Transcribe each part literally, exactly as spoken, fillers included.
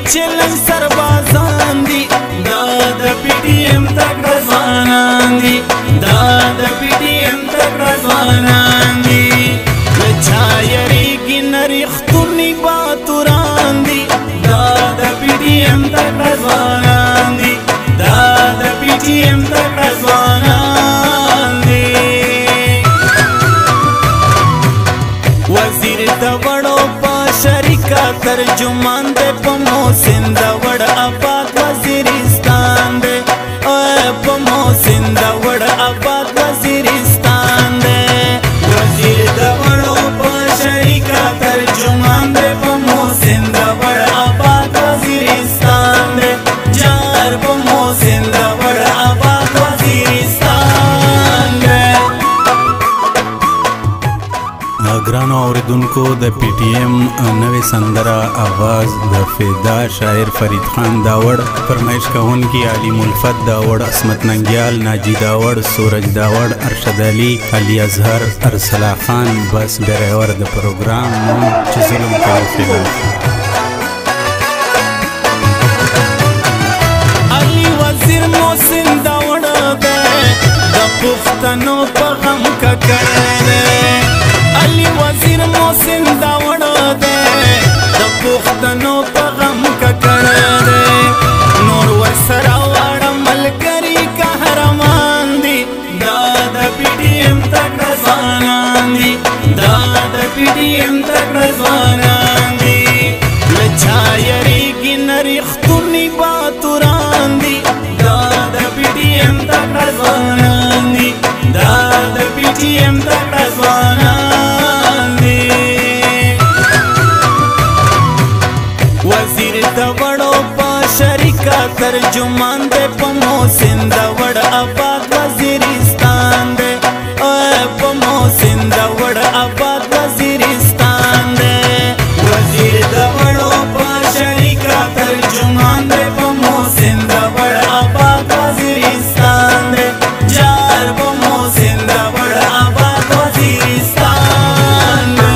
چلن سربازان دی دا د پی ټی ایم تکړه ځوانان دي دا د پی ټی ایم تکړه ځوانان دي له چا یریږي نه ریښتوني باتوران دي دا د پی ټی ایم تکړه ځوانان دي دا د پی ټی ایم تکړه ځوانان دي وزیر د وړو په شریکه ترجمان دی په محسن د وړ آباد وزیرستان دی په محسن د وړ آباد وزیرستان دی وزیر د وړو په شریکه ترجمان دی په محسن د وړ آباد وزیرستان دی جار په محسن د وړ آباد وزیرستان دی ګرانو اوریدونکو د پی ټی ایم نوې سندره آواز د فدا شاعر فرید خان داوړ فرمایش کوونکي علیم الفت داوړ عصمت ننګیال ناجی داوړ سورج داوړ ارشد علي علي اظهر ارسلا خان بس ډرایور د پروګرام چې ظلم کوي علي وزیر محسن داوړ د پښتنو په غم ککړه علي وزیر محسن داوړ دی د پښتنو په غم ککړه دی نور ورسره واړه ملګري قهرمان دي دا د پی ټی ایم تکړه ځوانان دي دا د پی ټی ایم تکړه ځوانان دي له چا یریږي نه ریښتوني باتوران دي دا د پی ټی ایم تکړه ځوانان دي دا د پی ټی ایم تکړه ځوانان وزیر د وړو په شریکه ترجمان دی په محسن د وړ آباد وزیرستان دی په محسن د وړ آباد وزیرستان دی وزیر د وړو په شریکه ترجمان دی په محسن د وړ آباد وزیرستان دی جار په محسن د وړ آباد وزیرستان دی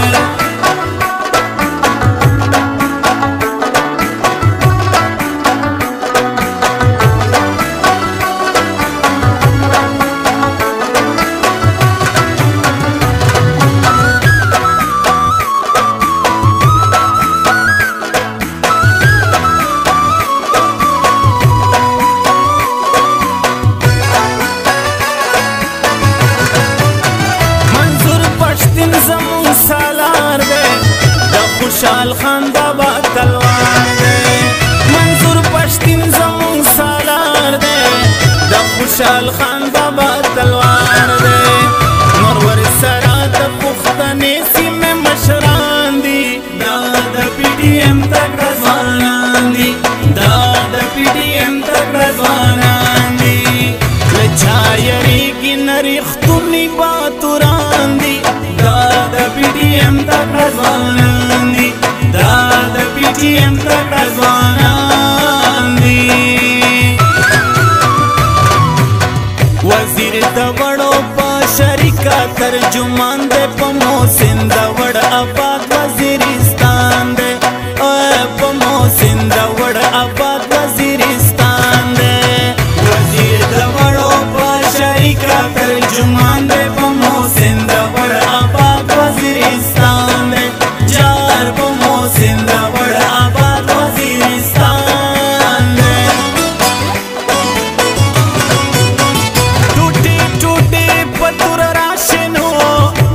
خوشحال خان بابا تلوار دی منظور پښتین زمون سالار دی د خوشحال خان بابا تلوار دی نور ورسره د پښتنې سیمې مشران دي دا د پی ټی ایم تکړه ځوانان دي دا د پی ټی ایم تکړه ځوانان دي له چا یریږي نه ریښتوني باتوران دي دا د پی ټی ایم تکړه ځوانان دي دا د پی ټی ایم تکړه ځوانان دي وزیر د وړو په شریکه ترجمان دی په محسن د وړ آباد وزیرستان دی په محسن د وړ آباد وزیرستان دی وزیر د وړو په شریکه ترجمان دی په محسن د وړ آباد وزیرستان دی جار په محسن د وړ آباد وزیرستان دی ټوټې ټوټې پتور راشنو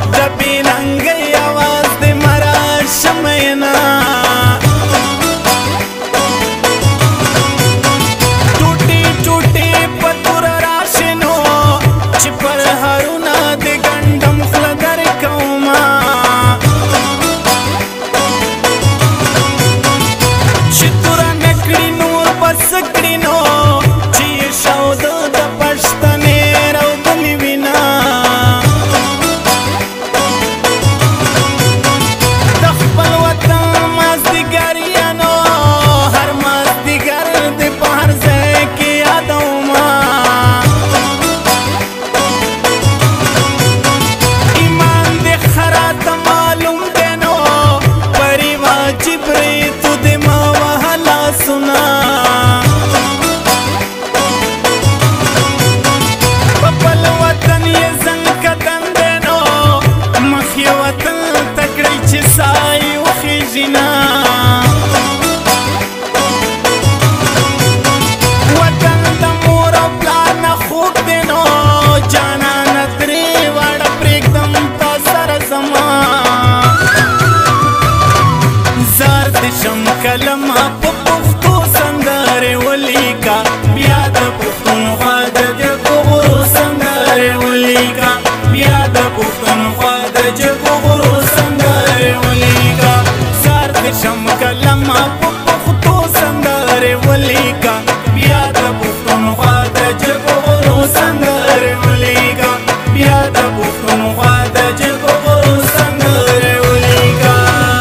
ولیکا بیا د پښتونخوا د جګو غرو سندرې ولیکا بیا د پښتونخوا د جګو غرو سندرې ولیکا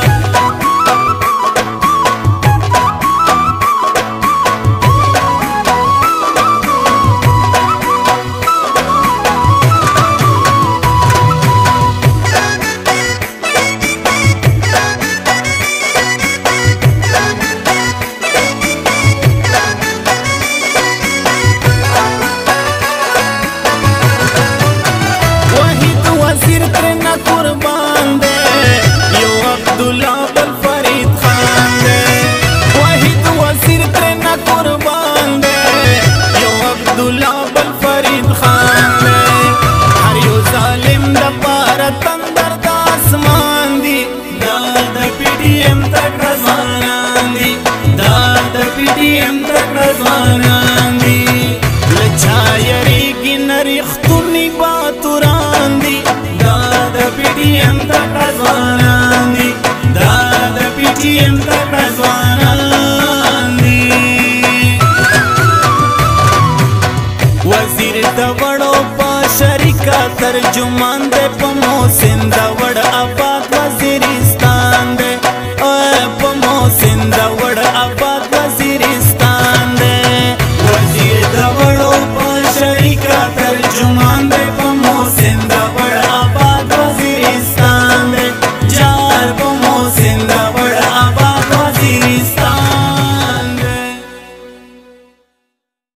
قربان دے یو عبداللہ بل فرید خان دے واحد وزیر ترنا قربان دے یو عبداللہ بل فرید خان دے ہر یو ظالم دا پارا تندر دا آسمان دی دا دا پی ٹی ایم تک رضوانان دی دا دا پی ٹی ایم تک رضوانان دی لچا یریگی نریختونی باتوران دی پی ٹی ایم تک رضوانان دی دا دا پی ٹی ایم تک رضوانان دی وزیر دا وڑو پا شریکا ترجمہ